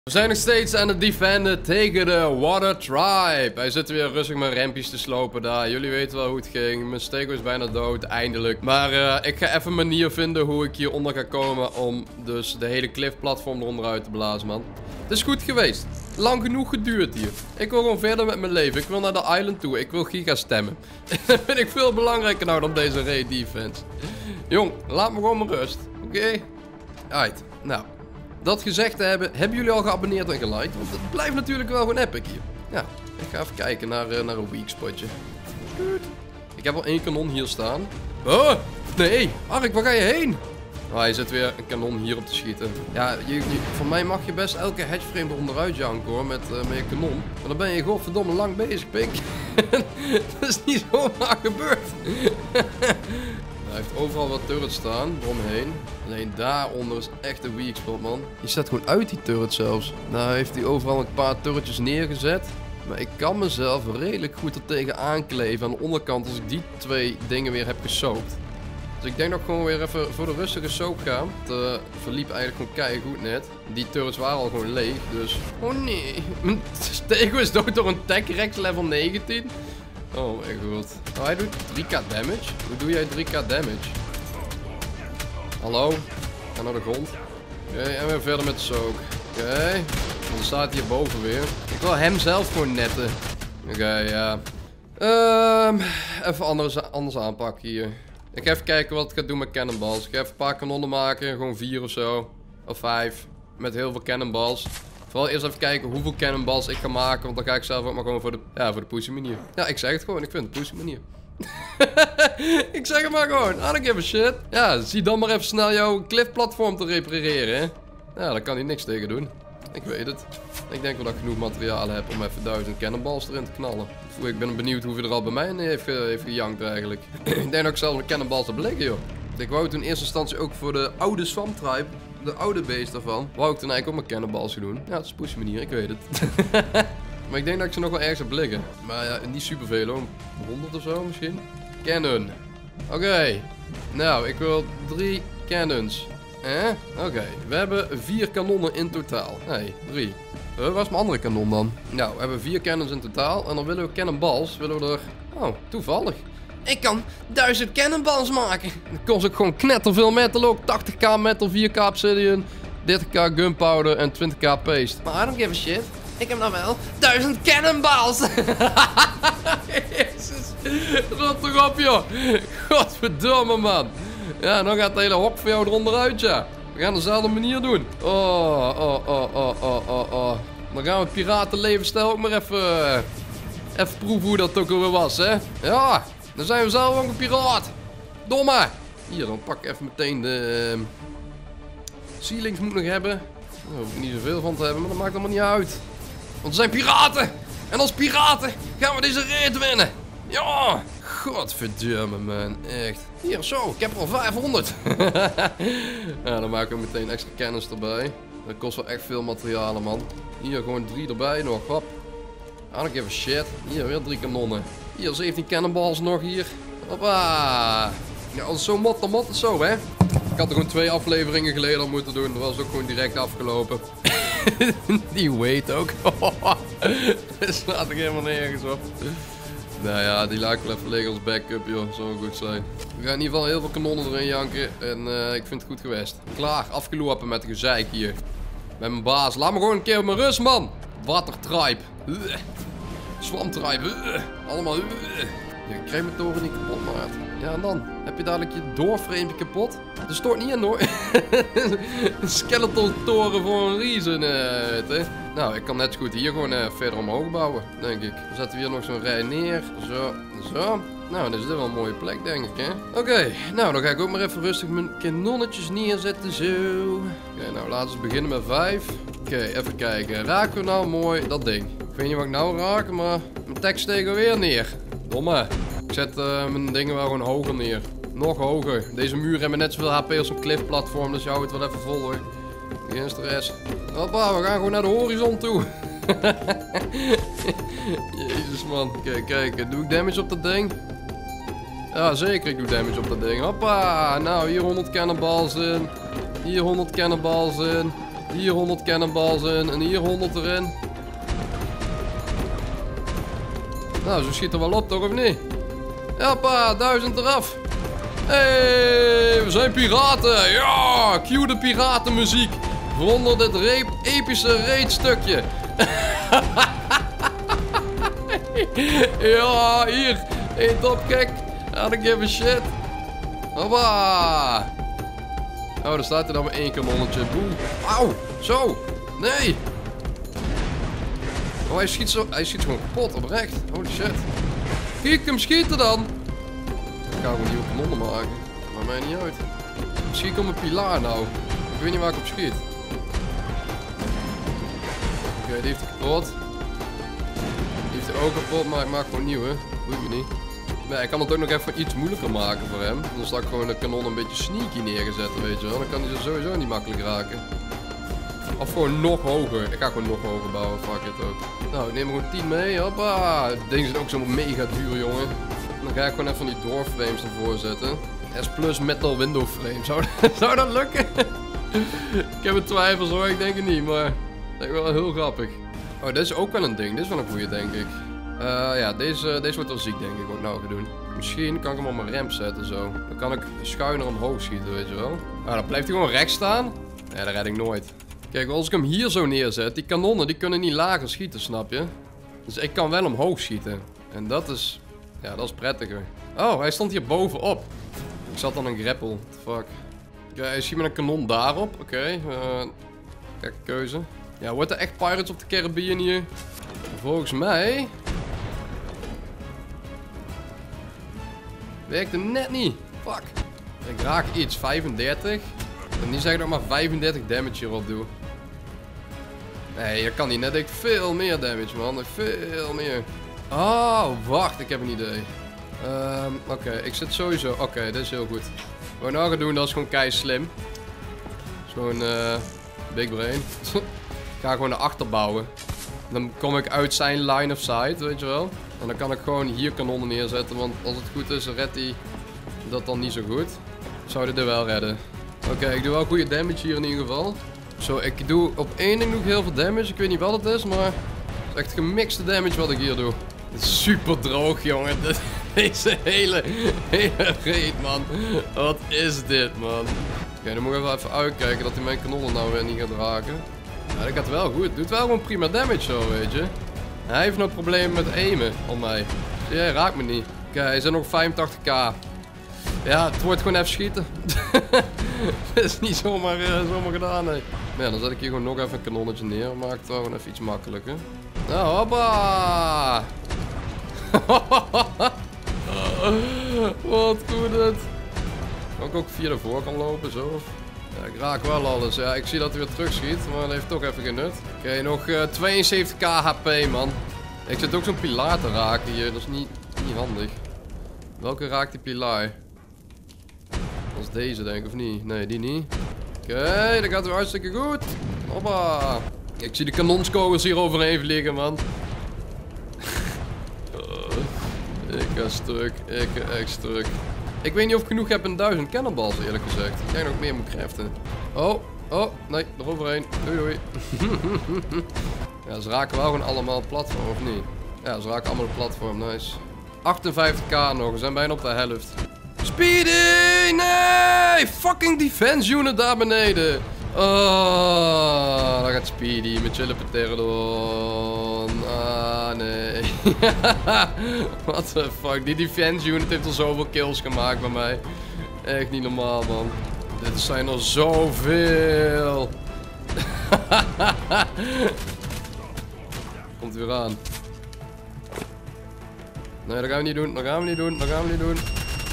We zijn nog steeds aan het defenden tegen de Water Tribe. Hij zit weer rustig mijn rampjes te slopen daar. Jullie weten wel hoe het ging. Mijn stego is bijna dood, eindelijk. Maar ik ga even een manier vinden hoe ik hieronder ga komen om dus de hele cliff-platform eronder uit te blazen, man. Het is goed geweest. Lang genoeg geduurd hier. Ik wil gewoon verder met mijn leven. Ik wil naar de island toe. Ik wil Giga stemmen. Dat vind ik veel belangrijker nou dan deze raid defense. Jong, laat me gewoon mijn rust. Oké? Alright, nou. Dat gezegd te hebben, hebben jullie al geabonneerd en geliked? Want het blijft natuurlijk wel gewoon epic hier. Ja, ik ga even kijken naar een weak spotje. Ik heb al 1 kanon hier staan. Oh, nee. Ark, waar ga je heen? Oh, je zit weer een kanon hier op te schieten. Ja, voor mij mag je best elke hatchframe eronderuit janken hoor, met je kanon. Maar dan ben je godverdomme lang bezig, pik. Dat is niet zomaar gebeurd. Hij heeft overal wat turrets staan, eromheen. Alleen daaronder is echt een weak spot, man. Die staat gewoon uit, die turret zelfs. Nou heeft hij overal een paar turretjes neergezet. Maar ik kan mezelf redelijk goed er tegen aankleven aan de onderkant als ik die 2 dingen weer heb gesoopt. Dus ik denk dat ik gewoon weer even voor de rustige soap ga. Het verliep eigenlijk gewoon keigoed net. Die turrets waren al gewoon leeg, dus... Oh nee, mijn stego is dood door een tech rex level 19. Oh mijn god. Oh, hij doet 3k damage? Hoe doe jij 3k damage? Hallo? Ga naar de grond. Oké, en weer verder met de soak. Oké. Dan staat hij hierboven weer. Ik wil hem zelf gewoon netten. Oké, ja. Even anders aanpakken hier. Ik ga even kijken wat ik ga doen met cannonballs. Ik ga even een paar kanonnen maken. Gewoon 4 of zo. Of 5. Met heel veel cannonballs. Vooral eerst even kijken hoeveel cannonballs ik ga maken. Want dan ga ik zelf ook maar gewoon voor de pussy manier. Ja, ik zeg het gewoon. Ik vind het pussy manier. Ik zeg het maar gewoon. I don't give a shit. Ja, zie dan maar even snel jouw cliff-platform te repareren, hè. Ja, daar kan hij niks tegen doen. Ik weet het. Ik denk wel dat ik genoeg materiaal heb om even 1000 cannonballs erin te knallen. Ik ben benieuwd hoeveel er al bij mij in heeft gejankt eigenlijk. Ik denk dat ik zelf een cannonballs heb liggen, joh. Ik wou het in eerste instantie ook voor de oude Swamp Tribe, de oude beest daarvan, wou ik toen eigenlijk ook mijn cannonballs gaan doen. Ja, dat is een pussy manier, ik weet het. Maar ik denk dat ik ze nog wel ergens heb liggen. Maar ja, niet superveel hoor. 100 of zo misschien. Cannon. Oké. Nou, ik wil 3 cannons. Oké. We hebben 4 kanonnen in totaal. Nee, 3. Waar is mijn andere kanon dan? Nou, we hebben 4 cannons in totaal. En dan willen we cannonballs. Willen we er... Oh, toevallig. Ik kan 1000 cannonballs maken. Dat kost ook gewoon knetterveel metal ook. 80k metal, 4k obsidian, 30k gunpowder en 20k paste. Maar I don't give a shit. Ik heb nou wel 1000 cannonballs. Jezus. Rot toch op, joh. Godverdomme, man. Ja, dan gaat het hele hok voor jou eronder uit, ja. We gaan dezelfde manier doen. Oh. Dan gaan we het piratenlevensstijl ook maar even proeven hoe dat ook alweer was, hè. Ja, dan zijn we zelf ook een piraat. Domme. Hier, dan pak ik even meteen de... ceilings moet ik nog hebben. Daar hoef ik niet zoveel van te hebben, maar dat maakt allemaal niet uit. Want we zijn piraten. En als piraten gaan we deze raid winnen. Ja. Godverdomme, man. Echt. Hier, zo. Ik heb er al 500. Ja, dan maken we meteen extra cannons erbij. Dat kost wel echt veel materialen, man. Hier, gewoon 3 erbij nog. Hop. I don't give a shit. Hier, weer 3 kanonnen. Hier, 17 cannonballs nog hier. Hoppa. Ja, als het zo mot, dan mot het zo, hè. Ik had er gewoon 2 afleveringen geleden al moeten doen. Dat was ook gewoon direct afgelopen. Die weight ook. Dat slaat ik helemaal nergens op. Nou ja, die laat ik wel even liggen als backup, joh. Zou goed zijn. We gaan in ieder geval heel veel kanonnen erin janken. En ik vind het goed geweest. Klaar, afgelopen met de gezeik hier. Met mijn baas. Laat me gewoon een keer op mijn rust, man. Water Tribe. Swamp Tribe. Allemaal. Je krijgt mijn toren niet kapot, maat. Ja, en dan heb je dadelijk je doorframe kapot. Dat stoort niet in, hoor. Een skeleton toren voor een reason, hè. Nou, ik kan net zo goed hier gewoon verder omhoog bouwen, denk ik. Dan zetten we hier nog zo'n rij neer. Zo. Nou, dan is dit wel een mooie plek, denk ik, hè. Oké, nou, dan ga ik ook maar even rustig mijn kanonnetjes neerzetten, zo. Oké, nou, laten we beginnen met 5. Oké, even kijken. Raken we nou mooi dat ding? Ik weet niet wat ik nou raak, maar mijn tekst stegen weer neer. Domme. Ik zet mijn dingen wel gewoon hoger neer. Nog hoger. Deze muren hebben net zoveel HP als een cliff-platform, dus jou het wel even vol, hoor. Geen stress. Hoppa, we gaan gewoon naar de horizon toe. Jezus, man. Kijk, kijk. Doe ik damage op dat ding? Ja, zeker. Ik doe damage op dat ding. Hoppa. Nou, hier 100 cannonballs in. Hier 100 cannonballs in. Hier 100 cannonballs in en hier 100 erin. Nou, zo schiet er wel op toch, of niet? Hoppa, 1000 eraf. Hey, we zijn piraten. Ja, cue de piratenmuziek. Waaronder dit epische raidstukje. Ja, hier. Hey, top, kijk. I don't give a shit. Hoppa. Oh, daar staat er dan maar 1 kanonnetje. Boe. Auw, zo. Nee. Oh, hij schiet gewoon kapot, oprecht. Holy shit. Kijk hem schieten dan. Ik ga gewoon nieuwe kanonnen maken. Maakt mij niet uit. Misschien komt een pilaar nou. Ik weet niet waar ik op schiet. Oké, die heeft hij kapot. Die heeft hij ook kapot, maar ik maak gewoon nieuwe. Boeit me niet. Maar ik kan het ook nog even iets moeilijker maken voor hem. Dan zal ik gewoon de kanon een beetje sneaky neerzetten, weet je wel. Dan kan hij ze sowieso niet makkelijk raken. Of gewoon nog hoger. Ik ga gewoon nog hoger bouwen, fuck it ook. Nou, ik neem er gewoon 10 mee, hoppa. Deze zijn ook zo mega duur, jongen. Dan ga ik gewoon even die doorframes ervoor zetten. S plus metal window frame. Zou dat lukken? Ik heb een twijfels hoor, ik denk het niet, maar ik denk wel heel grappig. Oh, dit is ook wel een ding. Dit is wel een goede, denk ik. Ja, deze wordt wel ziek, denk ik, wat ik nou ga doen. Misschien kan ik hem op mijn ramp zetten, zo. Dan kan ik schuiner omhoog schieten, weet je wel. Nou, dan blijft hij gewoon rechts staan. Ja, dat red ik nooit. Kijk, als ik hem hier zo neerzet, die kanonnen, die kunnen niet lager schieten, snap je? Dus ik kan wel omhoog schieten. En dat is, ja, dat is prettiger. Oh, hij stond hier bovenop. Ik zat dan een grapple, what the fuck. Oké, hij schiet met een kanon daarop, oké. Kijk, keuze. Ja, wordt er echt Pirates of the Caribbean hier? Volgens mij... werkte net niet. Fuck. Ik raak iets, 35. En die zeg ik nog maar 35 damage hierop doe. Nee, dat kan niet. Net ik veel meer damage, man. Veel meer. Oh, wacht. Ik heb een idee. Oké, ik zit sowieso... Oké, dit is heel goed. Wat ik nou ga doen, dat is gewoon kei slim. Zo'n big brain. Ik ga gewoon naar achter bouwen. Dan kom ik uit zijn line of sight, weet je wel. En dan kan ik gewoon hier kanonnen neerzetten. Want als het goed is, redt hij dat dan niet zo goed. Zou dit wel redden. Oké, ik doe wel goede damage hier in ieder geval. Zo, ik doe op één ding nog heel veel damage. Ik weet niet wat het is, maar het is echt gemixte damage wat ik hier doe. Het is super droog, jongen. Deze hele raid, man. Wat is dit, man? Oké, dan moet ik even uitkijken dat hij mijn kanonnen nou weer niet gaat raken. Ja, dat gaat wel goed. Doet wel gewoon prima damage zo, weet je. Hij heeft nog problemen met aimen op mij. Zie jij, raakt me niet. Oké, hij zit nog 85k. Ja, het wordt gewoon even schieten. Dat is niet zomaar gedaan, nee. Maar ja, dan zet ik hier gewoon nog even een kanonnetje neer. Maakt het wel gewoon even iets makkelijker. Nou, hoppa! Wat goed het. Kan ik ook via de voor kan lopen, zo? Ja, ik raak wel alles. Ja, ik zie dat hij weer terug schiet, maar dat heeft toch even geen nut. Oké, nog 72k HP, man. Ik zit ook zo'n pilaar te raken hier, dat is niet handig. Welke raakt die pilaar? Dat is deze, denk ik, of niet? Nee, die niet. Oké, dat gaat weer hartstikke goed. Hoppa. Ik zie de kanonskogels hier overheen vliegen, man. Ik ga stuk. Ik ga echt stuk. Ik weet niet of ik genoeg heb in 1000 cannonballs, eerlijk gezegd. Ik denk nog meer moet craften. Oh, nee, eroverheen. Doei, doei. Ja, ze raken wel gewoon allemaal het platform, of niet? Ja, ze raken allemaal het platform, nice. 58k nog, we zijn bijna op de helft. Speedy! Nee! Fucking defense unit daar beneden. Oh, daar gaat Speedy met chillen Pterodon. Ah, nee. What the fuck. Die defense unit heeft al zoveel kills gemaakt bij mij. Echt niet normaal, man. Dit zijn er zoveel. Komt weer aan. Nee, dat gaan we niet doen. Dat gaan we niet doen. Dat gaan we niet doen.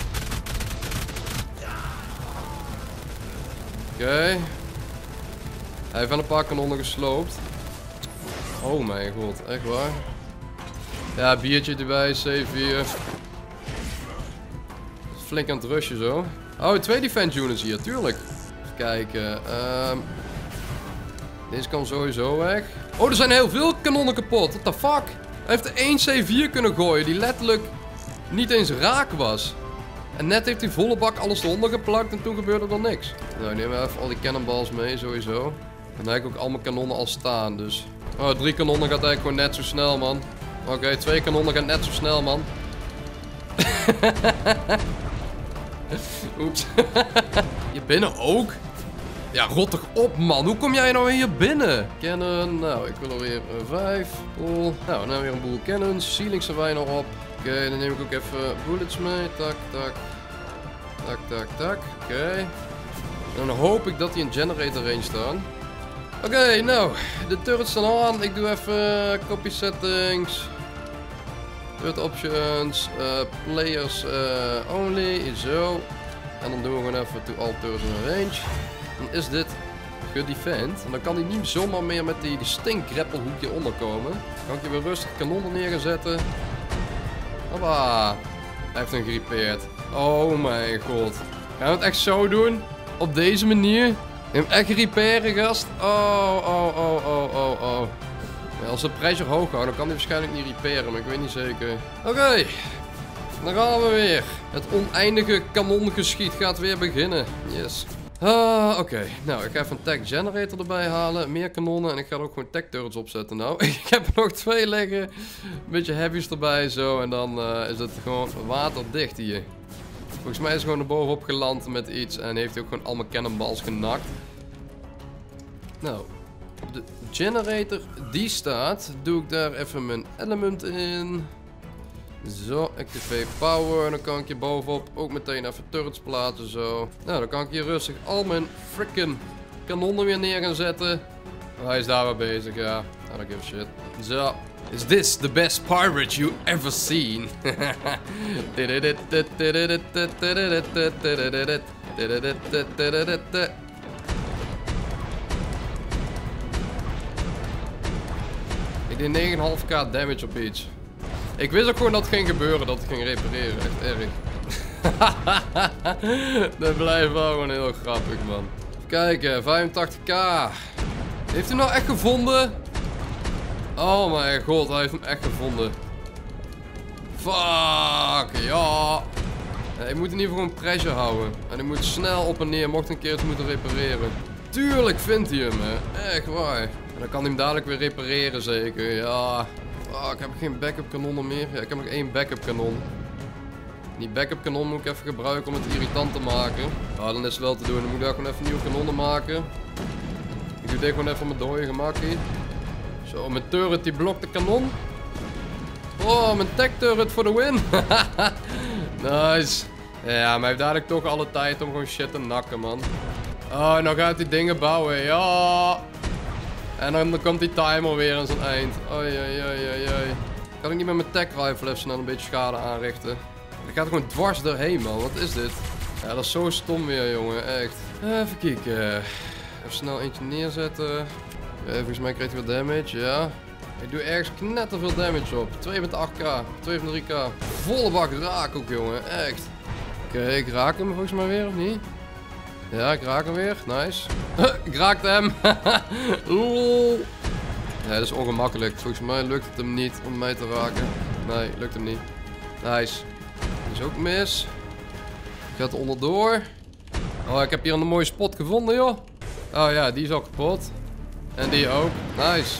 Oké. Hij heeft wel een paar kanonnen gesloopt. Oh mijn god, echt waar? Ja, biertje erbij, C4. Flink aan het rushen zo. Oh, 2 defense units hier, tuurlijk. Even kijken. Deze kan sowieso weg. Oh, er zijn heel veel kanonnen kapot. What the fuck? Hij heeft er 1 C4 kunnen gooien die letterlijk niet eens raak was. En net heeft hij volle bak alles eronder geplakt en toen gebeurde er niks. Nou, nemen we even al die cannonballs mee, sowieso. En dan heb ik ook al mijn kanonnen al staan, dus... Oh, 3 kanonnen gaat eigenlijk gewoon net zo snel, man. Oké, 2 kanonnen gaat net zo snel, man. Oeps. Hier binnen ook? Ja, rot toch op, man. Hoe kom jij nou hier binnen? Cannon. Nou, ik wil er weer 5. Cool. Nou, dan hebben we weer een boel cannons. Ceilings hebben wij nog op. Oké, dan neem ik ook even bullets mee. Tak, tak. Tak, tak, tak. Oké. En dan hoop ik dat die in generator range staan. Oké, nou. De turrets staan aan. Ik doe even copy settings. Turret options. Players only. Zo. En dan doen we gewoon even to all turrets in range. Dan is dit gedefend. En dan kan hij niet zomaar meer met die stinkgrappelhoek hieronder komen. Dan kan ik hier weer rustig kanonnen neer gaan zetten. Hoppa. Hij heeft hem gerepareerd. Oh mijn god. Gaan we het echt zo doen? Op deze manier? Hem echt repairen, gast? Oh. Ja, als de prijs er hoog houdt, dan kan hij waarschijnlijk niet repairen, maar ik weet niet zeker. Oké. Dan gaan we weer. Het oneindige kanongeschiet gaat weer beginnen. Yes. Oké. Nou, ik ga even een tech generator erbij halen. Meer kanonnen. En ik ga er ook gewoon tech turrets opzetten nou. Ik heb er nog 2 liggen. Een beetje heavies erbij zo. En dan is het gewoon waterdicht hier. Volgens mij is hij gewoon er bovenop geland met iets. En heeft hij ook gewoon al mijn cannonballs genakt. Nou. De generator die staat. Doe ik daar even mijn element in. Zo, activate power. Dan kan ik hier bovenop ook meteen even turrets plaatsen zo. Nou, dan kan ik hier rustig al mijn freaking kanonnen weer neer gaan zetten. Hij is daar wel bezig, ja. I don't give a shit. Zo. Is this the best pirate you ever seen? Ik deed 9,5k damage op iets. Ik wist ook gewoon dat het ging gebeuren, dat het ging repareren. Echt erg. Dat blijft wel gewoon heel grappig, man. Even kijken, 85k. Heeft hij nou echt gevonden? Oh mijn god, hij heeft hem echt gevonden. Fuck, ja. Ik moet in ieder geval gewoon pressure houden. En ik moet snel op en neer, mocht een keer het moeten repareren. Tuurlijk vindt hij hem, hè. Echt waar. En dan kan hij hem dadelijk weer repareren, zeker. Ja. Fuck, heb ik geen backup kanonnen meer? Ja, ik heb nog 1 backup kanon. Die backup kanon moet ik even gebruiken om het irritant te maken. Ja, dan is het wel te doen. Dan moet ik daar gewoon even nieuwe kanonnen maken. Ik doe dit gewoon even met dode gemakkie. Zo, mijn turret die blokt de kanon. Oh, mijn tech turret voor de win. Nice. Ja, maar hij heeft dadelijk toch alle tijd om gewoon shit te nakken, man. Oh, nou gaat hij dingen bouwen. Ja. En dan komt die timer weer aan zijn eind. Oei. Kan ik niet met mijn tech rifle even snel een beetje schade aanrichten? Ik ga er gewoon dwars doorheen, man. Wat is dit? Ja, dat is zo stom weer, jongen. Echt. Even kijken. Even snel eentje neerzetten. Volgens mij krijgt hij wat damage, ja. Ik doe ergens knetterveel damage op. 2 met 8k, 2 van 3k. Volle bak raak ook, jongen. Echt. Oké, ik raak hem volgens mij weer, of niet? Ja, ik raak hem weer. Nice. Ik raakte hem. Lol. Ja, dat is ongemakkelijk. Volgens mij lukt het hem niet om mij te raken. Nee, lukt hem niet. Nice. Die is ook mis. Gaat er onderdoor. Oh, ik heb hier een mooie spot gevonden, joh. Oh ja, die is al kapot. En die ook. Nice.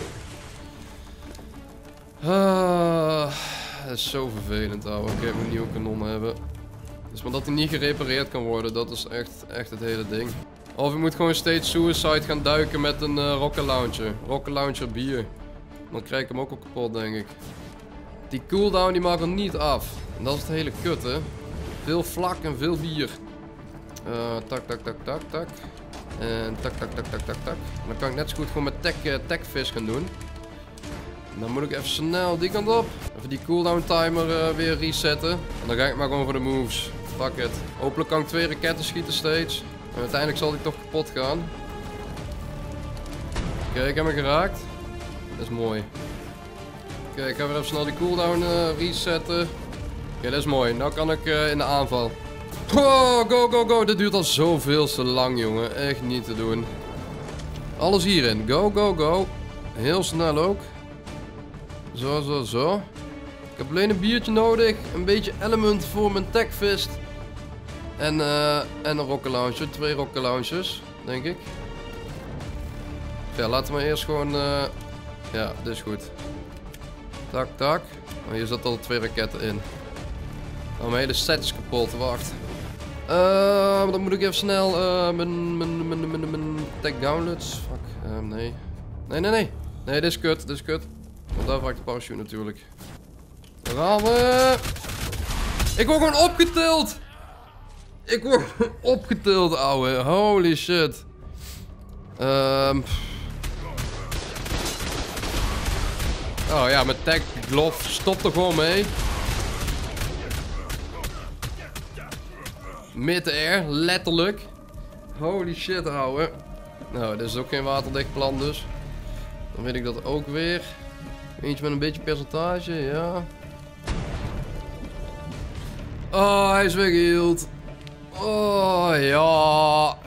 Dat is zo vervelend, ouwe. Ik moet een nieuwe kanon hebben. Dus maar dat hij niet gerepareerd kan worden, dat is echt het hele ding. Of ik moet gewoon steeds suicide gaan duiken met een rocket launcher. Rocket launcher bier. Dan krijg ik hem ook al kapot, denk ik. Die cooldown die maakt er niet af. En dat is het hele kut, hè. Veel vlak en veel bier. Tak. En tak. En dan kan ik net zo goed gewoon met techfish gaan doen. En dan moet ik even snel die kant op. Even die cooldown timer weer resetten. En dan ga ik maar gewoon voor de moves. Fuck it. Hopelijk kan ik 2 raketten schieten steeds. En uiteindelijk zal die toch kapot gaan. Oké, ik heb hem geraakt. Dat is mooi. Oké, ik ga weer even snel die cooldown resetten. Oké, dat is mooi. Nou kan ik in de aanval. Oh, go. Dit duurt al zoveel te lang, jongen. Echt niet te doen. Alles hierin. Go. Heel snel ook. Zo. Ik heb alleen een biertje nodig. Een beetje element voor mijn techfist. En een rocket launcher. 2 rocket launchers, denk ik. Ja, laten we eerst gewoon... Ja, dit is goed. Tak, tak. Oh, hier zitten al 2 raketten in. Oh, mijn hele set is kapot. Wacht. Dan moet ik even snel... mijn tech downloads. Fuck. Nee. Nee. Nee, dit is kut. Dit is kut. Want daar vraag ik de parachute natuurlijk. Daar gaan we. Ik word gewoon opgetild. Ik word opgetild, ouwe. Holy shit. Oh ja, mijn tech glove stopt er gewoon mee. Mid-air, letterlijk. Holy shit, ouwe. Nou, dit is ook geen waterdicht plan dus. Dan weet ik dat ook weer. Eentje met een beetje percentage, ja. Oh, hij is weggeheeld. Oh, ja.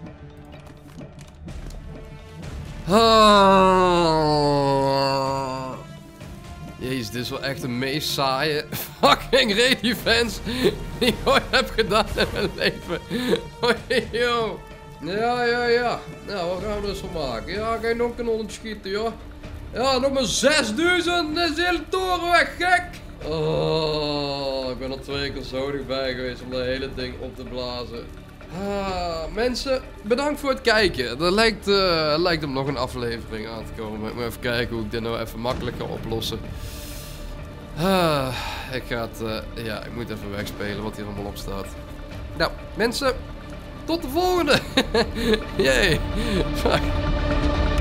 Jezus, dit is wel echt de meest saaie fucking raid defense die ik ooit heb gedaan in mijn leven. Oh, yo. Ja. Nou, wat gaan we er eens van maken? Ja, ga je nog een kanon schieten, joh. Ja, nog maar 6000. Dat is de hele toren weg, gek. Oh, ik ben er 2 keer zo dichtbij geweest om dat hele ding op te blazen. Mensen, bedankt voor het kijken. Er lijkt om nog een aflevering aan te komen. Ik moet even kijken hoe ik dit nou even makkelijk kan oplossen. Ik moet even wegspelen wat hier allemaal op staat. Nou, mensen, tot de volgende. Jee. Fuck.